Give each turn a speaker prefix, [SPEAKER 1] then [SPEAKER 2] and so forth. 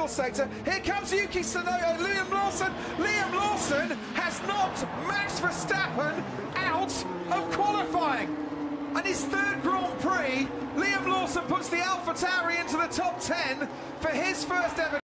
[SPEAKER 1] middle sector. Here comes Yuki Tsunoda, Liam Lawson. Liam Lawson has knocked Max Verstappen out of qualifying. And his third Grand Prix, Liam Lawson puts the AlphaTauri into the top 10 for his first ever